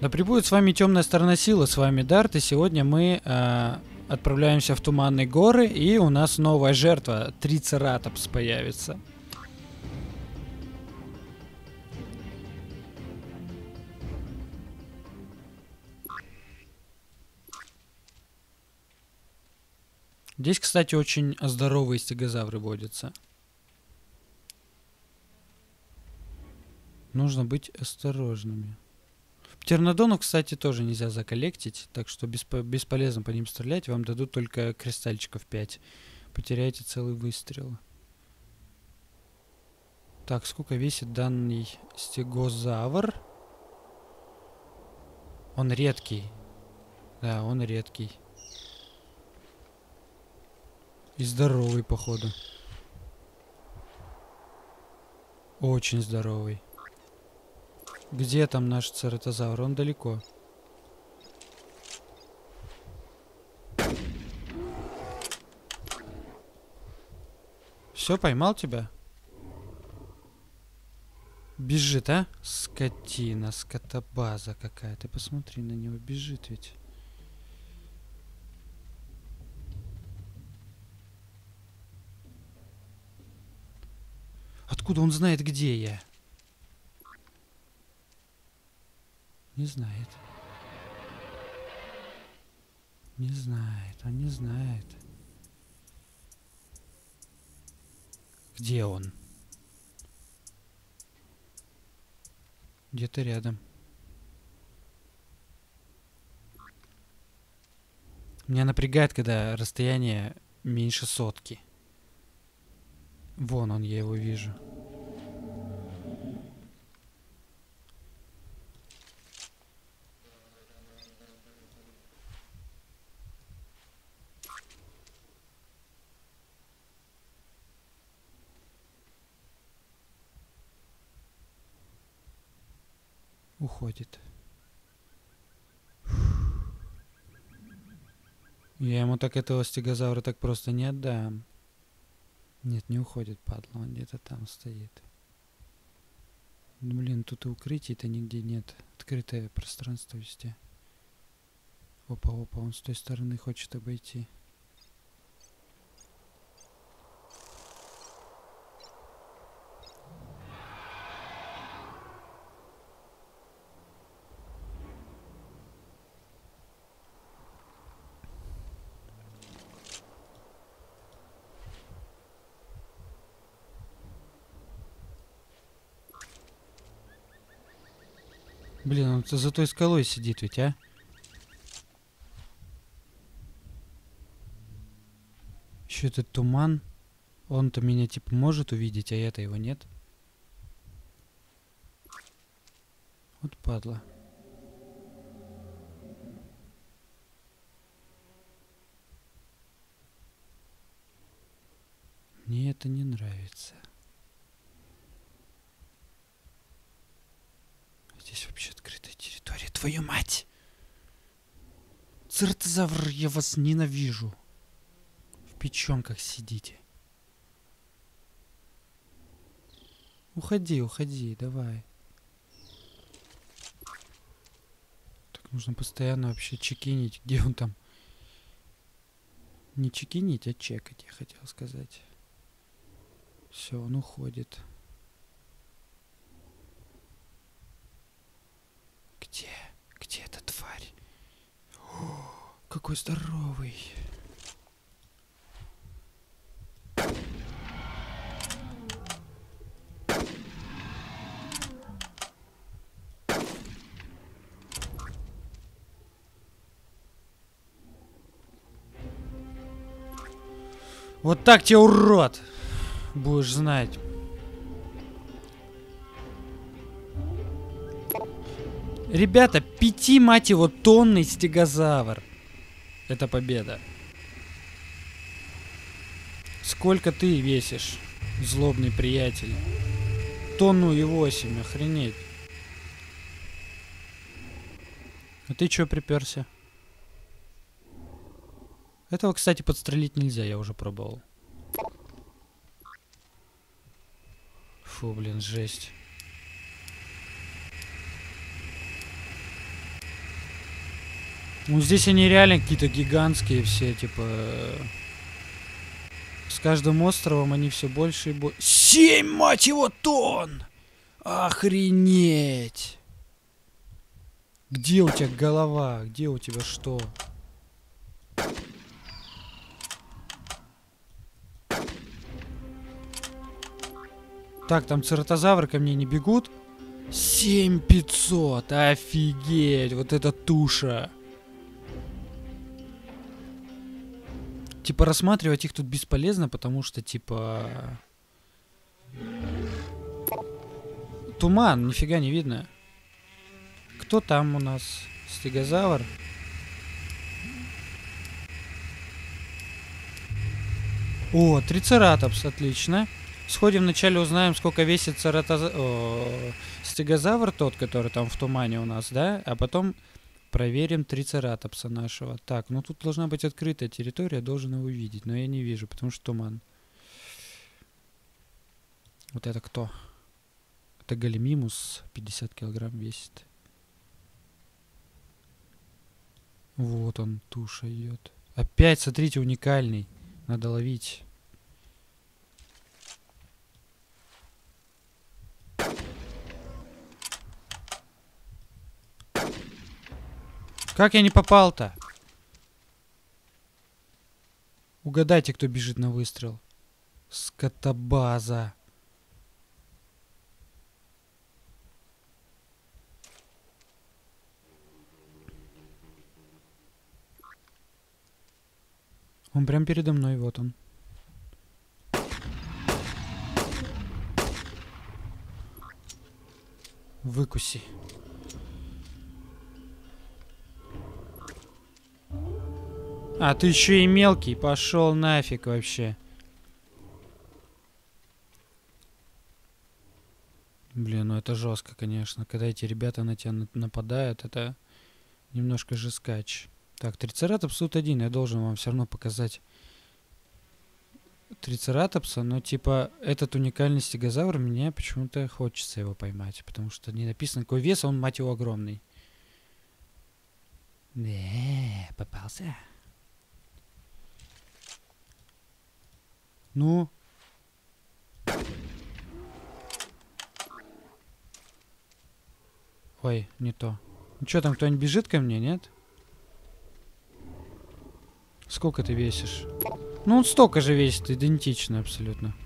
Да пребудет с вами темная сторона силы, с вами Дарт, и сегодня мы отправляемся в Туманные горы, и у нас новая жертва, Трицератопс появится. Здесь, кстати, очень здоровые стегозавры водятся. Нужно быть осторожными. Птернодонов, кстати, тоже нельзя заколлектить, так что бесполезно по ним стрелять. Вам дадут только кристальчиков 5. Потеряете целый выстрел. Так, сколько весит данный стегозавр? Он редкий. Да, он редкий. И здоровый, походу. Очень здоровый. Где там наш цератозавр? Он далеко. Все, поймал тебя? Бежит, а? Скотина, скотобаза какая. Ты посмотри на него, бежит ведь. Откуда он знает, где я? Не знает. Не знает, он не знает. Где он? Где-то рядом. Меня напрягает, когда расстояние меньше сотки. Вон он, я его вижу. Уходит. Я ему так этого стегозавра так просто не отдам. Нет, не уходит, падла. Он где-то там стоит. Блин, тут и укрытий-то нигде нет. Открытое пространство везде. Опа, он с той стороны хочет обойти. Блин, он за той скалой сидит ведь, а? Еще этот туман. Он-то меня типа может увидеть, а я-то его нет. Вот падла. Мне это не нравится. Здесь вообще открытая территория. Твою мать! Цератозавр, я вас ненавижу. В печенках сидите. Уходи, давай. Так нужно постоянно вообще чекинить, где он там. Не чекинить, а чекать, я хотел сказать. Все, он уходит. Где? Где эта тварь? О, какой здоровый. Вот так тебе, урод! Будешь знать. Ребята, 5, мать его, тонный стегозавр. Это победа. Сколько ты весишь, злобный приятель? 1,8 тонны, охренеть. А ты чё приперся? Этого, кстати, подстрелить нельзя, я уже пробовал. Фу, блин, жесть. Ну, здесь они реально какие-то гигантские все, типа... С каждым островом они все больше и больше... 7, мать его, тонн! Охренеть! Где у тебя голова? Где у тебя что? Так, там цератозавры ко мне не бегут. 7500! Офигеть! Вот эта туша! Типа рассматривать их тут бесполезно, потому что, типа... Туман, нифига не видно. Кто там у нас? Стегозавр? О, трицератопс, отлично. Сходим вначале узнаем, сколько весит стегозавр тот, который там в тумане у нас, да? А потом проверим трицератопса нашего. Так, ну тут должна быть открытая территория, должен его видеть, но я не вижу, потому что туман. Вот это кто? Это Галимимус, 50 килограмм весит. Вот он, туша идет. Опять, смотрите, уникальный. Надо ловить. Как я не попал-то? Угадайте, кто бежит на выстрел. Скотобаза. Он прям передо мной, вот он. Выкуси. А, ты еще и мелкий. Пошел нафиг вообще. Блин, ну это жестко, конечно. Когда эти ребята на тебя нападают, это немножко жескач. Так, трицератопс тут один. Я должен вам все равно показать трицератопса, но типа этот уникальный стегозавр, мне почему-то хочется его поймать, потому что не написано какой вес, а он, мать его, огромный. Не, попался. Ну. Ой, не то. Ну что, там кто-нибудь бежит ко мне, нет? Сколько ты весишь? Ну, он столько же весит, идентично абсолютно.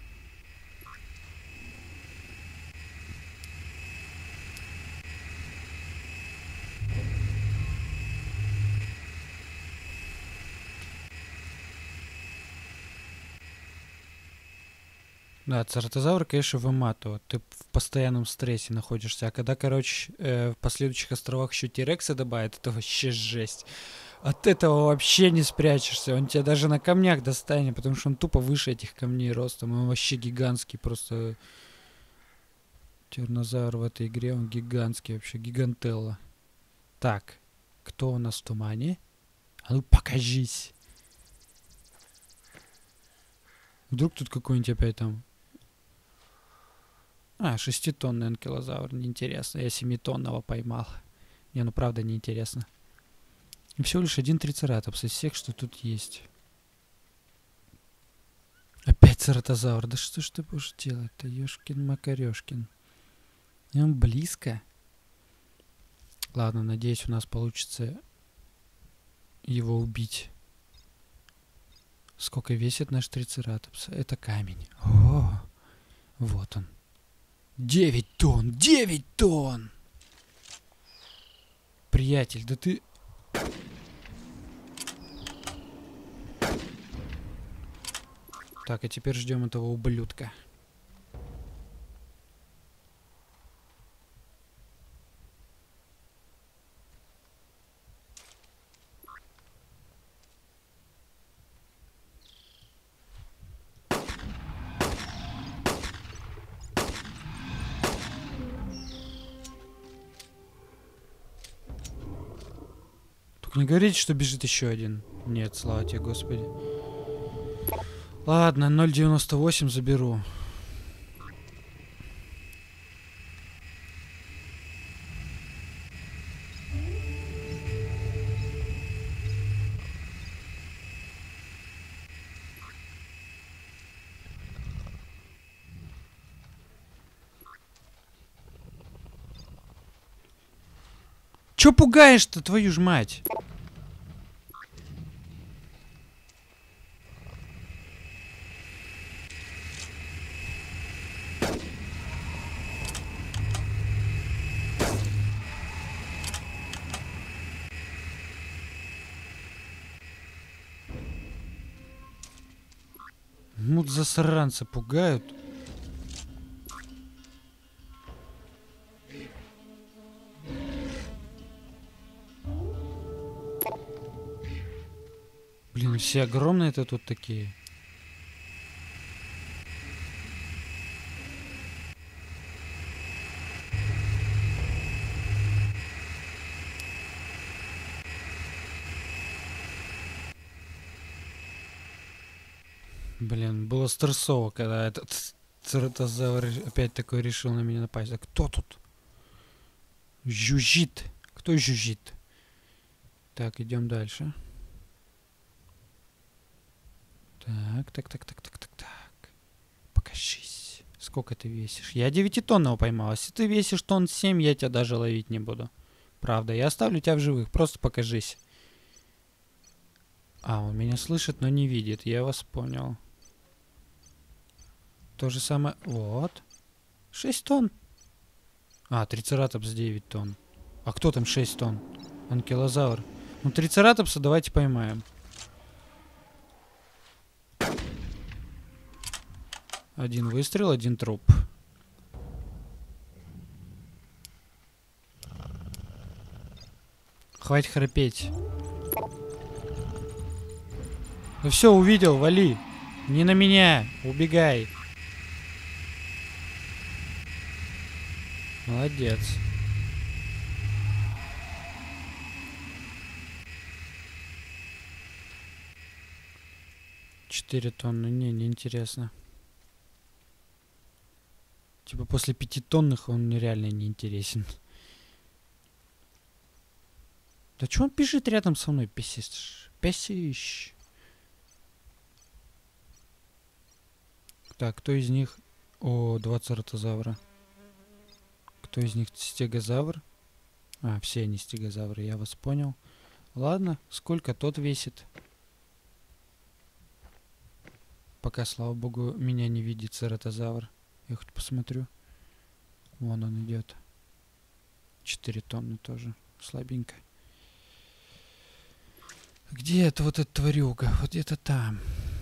Да, цератозавр, конечно, выматывает. Ты в постоянном стрессе находишься. А когда, короче, в последующих островах еще Тирекса добавят, это вообще жесть. От этого вообще не спрячешься. Он тебя даже на камнях достанет, потому что он тупо выше этих камней ростом. Он вообще гигантский, просто... Тираннозавр в этой игре, он гигантский вообще, гигантелла. Так, кто у нас в тумане? А ну покажись. Вдруг тут какой-нибудь опять там... А, 6-тонный анкилозавр, неинтересно. Я 7-тонного поймал. Не, ну правда неинтересно. И всего лишь один трицератопс из всех, что тут есть. Опять цератозавр. Да что ж ты будешь делать-то, ёшкин-макарёшкин. И он близко. Ладно, надеюсь, у нас получится его убить. Сколько весит наш трицератопс? Это камень. О, вот он. 9 тонн! 9 тонн! Приятель, да ты... Так, а теперь ждем этого ублюдка. Только не говорите, что бежит еще один. Нет, слава тебе, Господи. Ладно, 0,98 заберу. Чё пугаешь-то, твою ж мать? Ну, засранцы пугают. Блин, все огромные-то тут такие. Блин, было стрессово, когда этот цератозавр опять такой решил на меня напасть. А кто тут? Жужжит. Кто жужжит? Так, идем дальше. Так. Покажись. Сколько ты весишь? Я 9-тонного поймал. Если ты весишь тонн 7, я тебя даже ловить не буду. Правда, я оставлю тебя в живых. Просто покажись. А, он меня слышит, но не видит. Я вас понял. То же самое... Вот. 6 тонн. А, трицератопс 9 тонн. А кто там 6 тонн? Анкилозавр. Ну, трицератопса давайте поймаем. Один выстрел, один труп. Хватит храпеть. Ну все, увидел, вали. Не на меня, убегай. Молодец. Четыре тонны, не интересно. Типа после 5-тонных он реально не интересен. Да чё он бежит рядом со мной, писишь? Писишь. Так, кто из них... О, 2 цератозавра. Кто из них стегозавр? А, все они стегозавры, я вас понял. Ладно, сколько тот весит? Пока, слава богу, меня не видит цератозавр. Я хоть посмотрю. Вон он идет. 4 тонны тоже. Слабенько. Где это вот эта тварюга? Вот где-то там.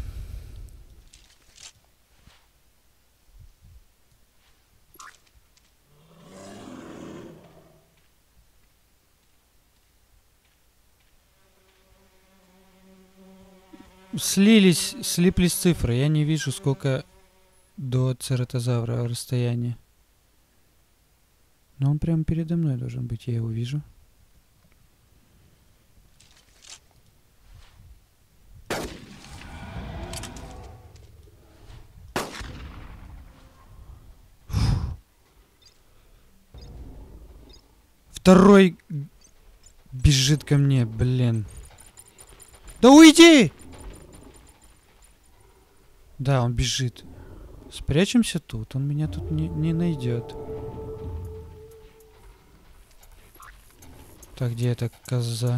Слиплись цифры. Я не вижу, сколько до цератозавра расстояние. Но он прямо передо мной должен быть. Я его вижу. Второй бежит ко мне, блин. Да уйди! Да, он бежит. Спрячемся тут, он меня тут не найдет. Так, где эта коза?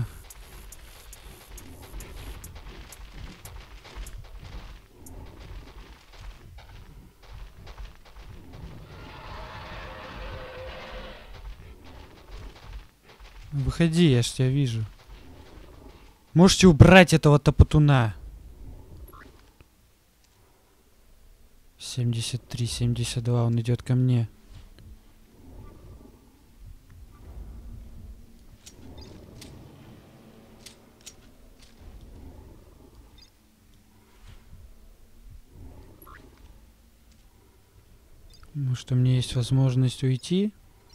Выходи, я ж тебя вижу. Можете убрать этого топотуна. 73, 72, он идет ко мне. Может, у меня есть возможность уйти?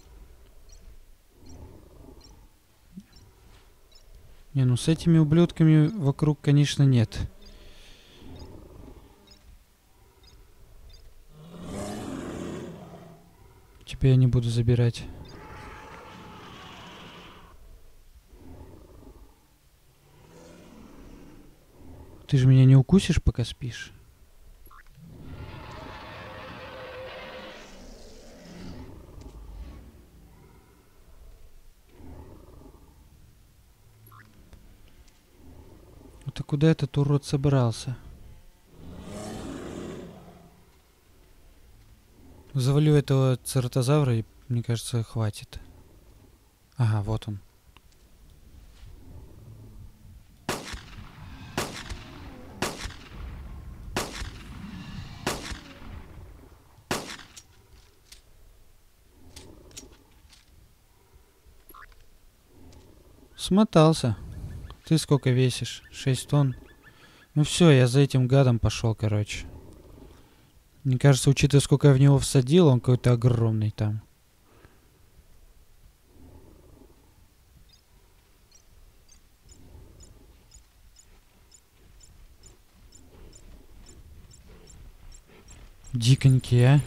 Не, ну с этими ублюдками вокруг, конечно, нет. Тебя я не буду забирать. Ты же меня не укусишь, пока спишь? куда этот урод собрался? Завалю этого цератозавра и, мне кажется, хватит. Ага, вот он. Смотался. Ты сколько весишь? 6 тонн. Ну все, я за этим гадом пошел, короче. Мне кажется, учитывая, сколько я в него всадил, он какой-то огромный там. Диконький, а?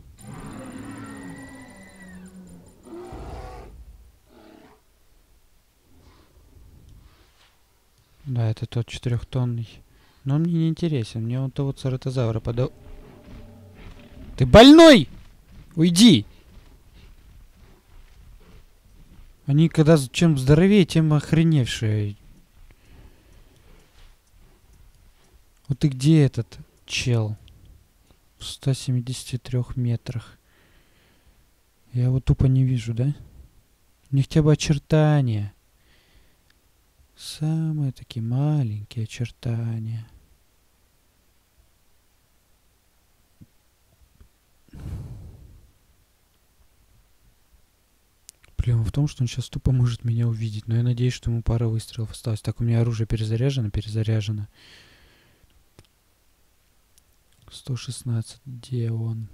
Да, это тот 4-тонный. Но он мне не интересен. Мне он того цератозавра подал. Ты больной! Уйди! Они когда чем здоровее, тем охреневшие. Вот ты где этот чел? В 173 метрах. Я его тупо не вижу, да? У них хотя бы очертания. Самые такие маленькие очертания. Проблема в том, что он сейчас тупо может меня увидеть. Но я надеюсь, что ему пара выстрелов осталось. Так, у меня оружие перезаряжено. 116. Где он?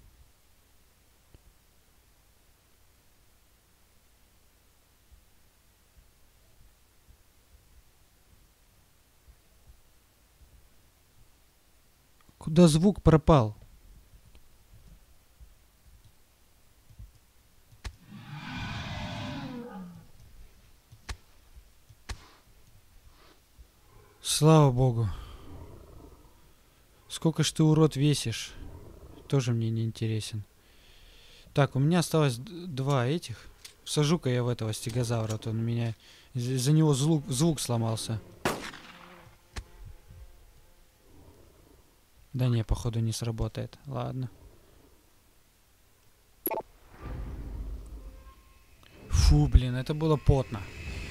Куда звук пропал? Слава богу. Сколько ж ты, урод, весишь? Тоже мне не интересен. Так, у меня осталось два этих. Сажу-ка я в этого стегозавра, а то он у меня... Из-за него звук сломался. Да не, походу не сработает. Ладно. Фу, блин, это было потно.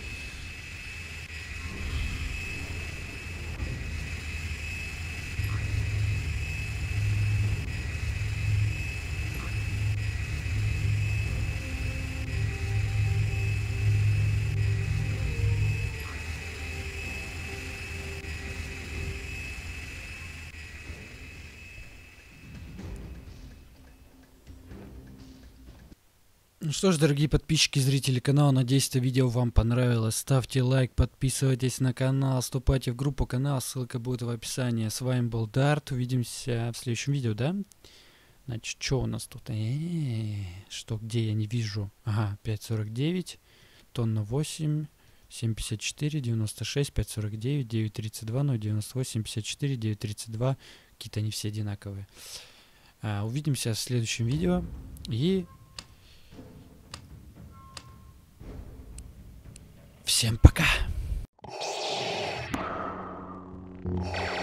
Ну что ж, дорогие подписчики, зрители канала, надеюсь, это видео вам понравилось. Ставьте лайк, подписывайтесь на канал, вступайте в группу канала, ссылка будет в описании. С вами был Дарт, увидимся в следующем видео, да? Значит, что у нас тут? Что, где, я не вижу. Ага, 5.49, тонна 8, 7.54, 96, 5.49, 9.32, 0.98, 54, 9.32. Какие-то они все одинаковые. Увидимся в следующем видео и... Всем пока!